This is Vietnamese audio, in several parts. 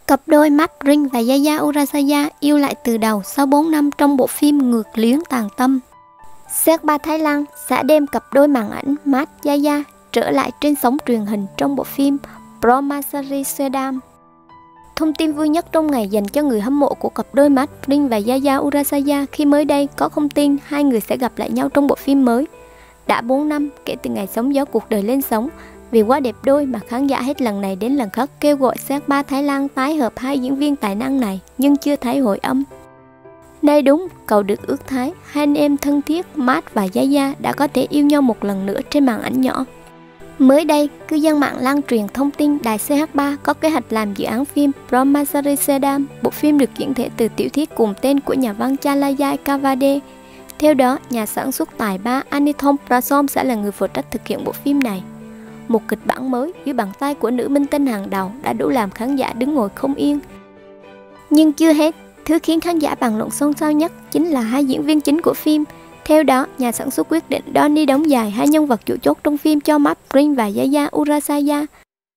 Cặp đôi Matt Ringer và Yaya Urasawa yêu lại từ đầu sau 4 năm trong bộ phim Ngược Luyến Tàn Tâm. Seok-ba Thái Lan sẽ đem cặp đôi màn ảnh Matt Yaya trở lại trên sóng truyền hình trong bộ phim Brahmachari Swadam. Thông tin vui nhất trong ngày dành cho người hâm mộ của cặp đôi Matt Ringer và Yaya Urasawa khi mới đây có thông tin hai người sẽ gặp lại nhau trong bộ phim mới. Đã 4 năm kể từ ngày sóng gió cuộc đời lên sóng, vì quá đẹp đôi mà khán giả hết lần này đến lần khác kêu gọi Seok-ba Thái Lan tái hợp hai diễn viên tài năng này nhưng chưa thấy hồi âm. Nay đúng, cầu được ước thái, hai anh em thân thiết Matt và Yaya đã có thể yêu nhau một lần nữa trên màn ảnh nhỏ. Mới đây, cư dân mạng lan truyền thông tin đài CH3 có kế hoạch làm dự án phim Brahmachari Swadam, bộ phim được chuyển thể từ tiểu thuyết cùng tên của nhà văn Chalayai Kavade. Theo đó, nhà sản xuất tài ba Anithong Prasom sẽ là người phụ trách thực hiện bộ phim này. Một kịch bản mới dưới bàn tay của nữ minh tinh hàng đầu đã đủ làm khán giả đứng ngồi không yên. Nhưng chưa hết, thứ khiến khán giả bàn luận xôn xao nhất chính là hai diễn viên chính của phim. Theo đó, nhà sản xuất quyết định Donnie đóng dài hai nhân vật chủ chốt trong phim cho Matt Ringer và Yaya Urasawa.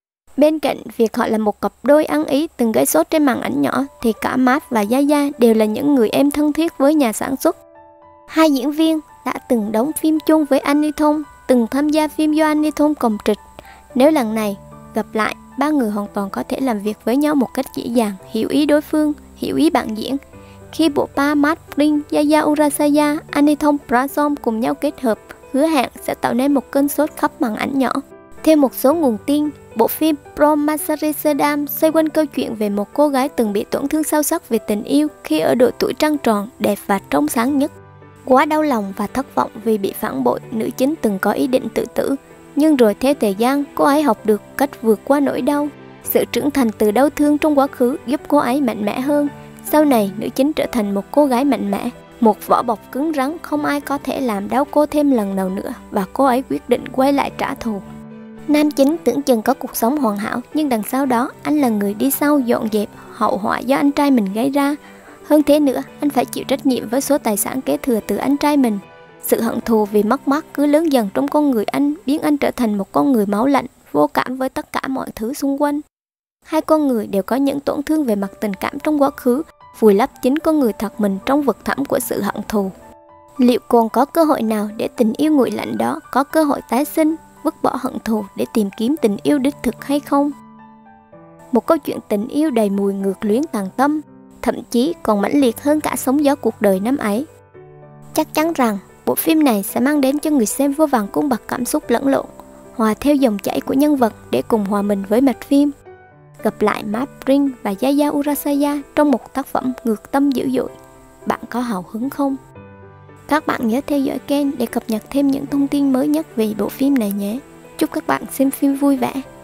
Bên cạnh việc họ là một cặp đôi ăn ý từng gây sốt trên màn ảnh nhỏ, thì cả Matt và Yaya đều là những người em thân thiết với nhà sản xuất. Hai diễn viên đã từng đóng phim chung với Anithong, từng tham gia phim do Anithong cầm trịch. Nếu lần này gặp lại, ba người hoàn toàn có thể làm việc với nhau một cách dễ dàng, hiểu ý đối phương, hiểu ý bạn diễn. Khi bộ ba Matt Ringer, Yaya Urasawa, Anithong Prasom cùng nhau kết hợp, hứa hẹn sẽ tạo nên một cơn sốt khắp màn ảnh nhỏ. Theo một số nguồn tin, bộ phim Brahmachari Swadam xoay quanh câu chuyện về một cô gái từng bị tổn thương sâu sắc về tình yêu khi ở độ tuổi trăng tròn, đẹp và trong sáng nhất. Quá đau lòng và thất vọng vì bị phản bội, nữ chính từng có ý định tự tử. Nhưng rồi theo thời gian, cô ấy học được cách vượt qua nỗi đau. Sự trưởng thành từ đau thương trong quá khứ giúp cô ấy mạnh mẽ hơn. Sau này, nữ chính trở thành một cô gái mạnh mẽ, một vỏ bọc cứng rắn không ai có thể làm đau cô thêm lần nào nữa, và cô ấy quyết định quay lại trả thù. Nam chính tưởng chừng có cuộc sống hoàn hảo, nhưng đằng sau đó anh là người đi sau dọn dẹp hậu họa do anh trai mình gây ra. Hơn thế nữa, anh phải chịu trách nhiệm với số tài sản kế thừa từ anh trai mình. Sự hận thù vì mất mát cứ lớn dần trong con người anh, biến anh trở thành một con người máu lạnh, vô cảm với tất cả mọi thứ xung quanh. Hai con người đều có những tổn thương về mặt tình cảm trong quá khứ, vùi lấp chính con người thật mình trong vực thẳm của sự hận thù. Liệu còn có cơ hội nào để tình yêu nguội lạnh đó có cơ hội tái sinh, vứt bỏ hận thù để tìm kiếm tình yêu đích thực hay không? Một câu chuyện tình yêu đầy mùi ngược luyến tàn tâm, thậm chí còn mãnh liệt hơn cả sóng gió cuộc đời năm ấy. Chắc chắn rằng bộ phim này sẽ mang đến cho người xem vô vàn cung bậc cảm xúc lẫn lộn, hòa theo dòng chảy của nhân vật để cùng hòa mình với mạch phim. Gặp lại Matt Ringer và Yaya Urasawa trong một tác phẩm ngược tâm dữ dội. Bạn có hào hứng không? Các bạn nhớ theo dõi kênh để cập nhật thêm những thông tin mới nhất về bộ phim này nhé. Chúc các bạn xem phim vui vẻ.